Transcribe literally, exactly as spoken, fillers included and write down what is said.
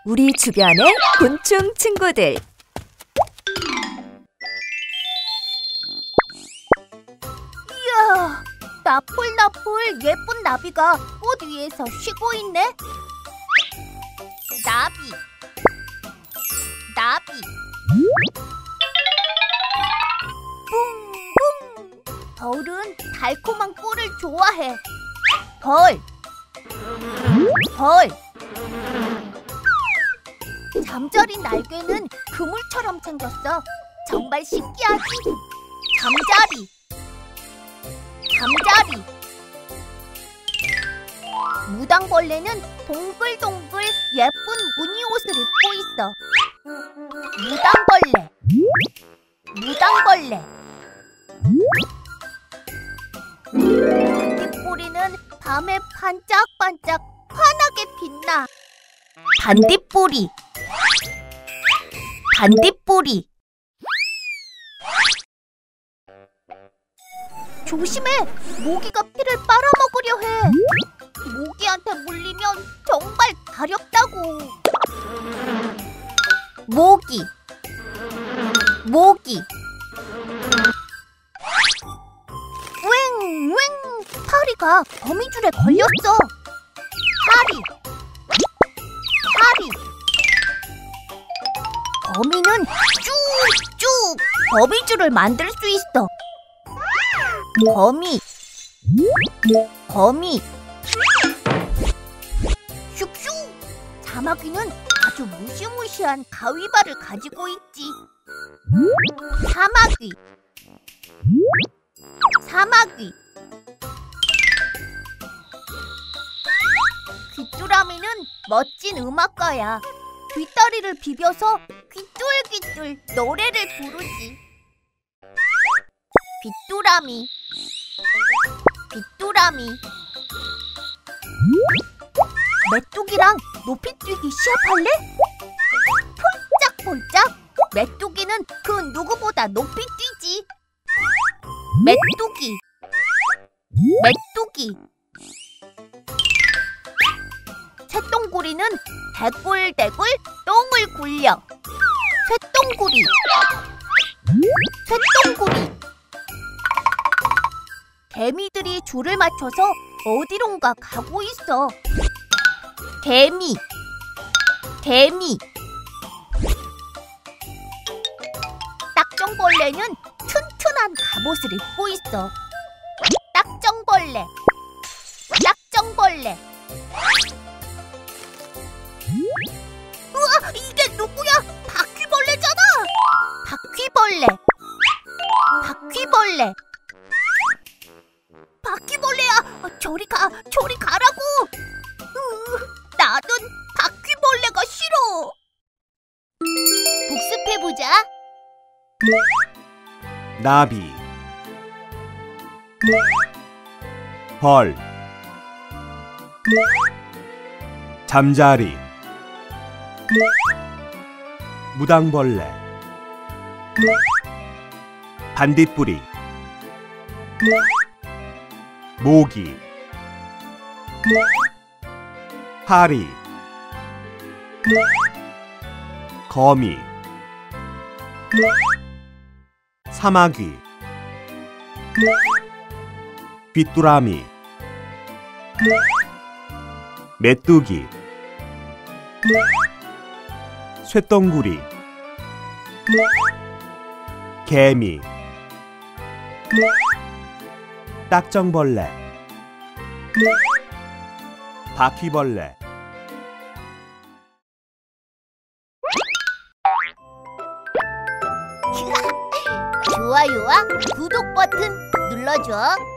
우리 주변의 곤충 친구들. 이야, 나풀나풀 예쁜 나비가 꽃 위에서 쉬고 있네. 나비, 나비. 뿡뿡. 벌은 달콤한 꿀을 좋아해. 벌, 벌. 잠자리 날개는 그물처럼 생겼어. 정말 신기하지? 잠자리, 잠자리. 무당벌레는 동글동글 예쁜 무늬 옷을 입고 있어. 무당벌레, 무당벌레. 반딧불이는 밤에 반짝반짝 환하게 빛나. 반딧불이, 반딧불이. 조심해! 모기가 피를 빨아먹으려 해. 모기한테 물리면 정말 가렵다고. 모기, 모기. 웽, 웽. 파리가 거미줄에 걸렸어. 파리, 파리. 거미는 쭉쭉 거미줄을 만들 수 있어. 거미, 거미. 슉슉. 사마귀는 아주 무시무시한 가위발을 가지고 있지. 사마귀, 사마귀. 귀뚜라미는 멋진 음악가야. 뒷다리를 비벼서 귀뚤귀뚤 노래를 부르지. 귀뚜라미, 귀뚜라미. 메뚜기랑 높이뛰기 시합할래? 폴짝폴짝. 메뚜기는 그 누구보다 높이 뛰지. 메뚜기, 메뚜기. 쇳덩구리는 대굴대굴 똥을 굴려. 쇳덩구리, 쇳덩구리. 개미들이 줄을 맞춰서 어디론가 가고 있어. 개미, 개미. 딱정벌레는 튼튼한 갑옷을 입고 있어. 딱정벌레, 딱정벌레. 우와, 이게 누구야? 바퀴벌레잖아. 바퀴벌레, 바퀴벌레. 바퀴벌레야, 저리 가, 저리 가라고. 으, 나는 바퀴벌레가 싫어. 복습해보자. 나비, 벌, 잠자리, 무당벌레, 반딧불이, 모기, 파리, 거미, 사마귀, 귀뚜라미, 메뚜기, 쇳덩구리, 개미, 딱정벌레, 바퀴벌레. 좋아요와 구독 버튼 눌러줘.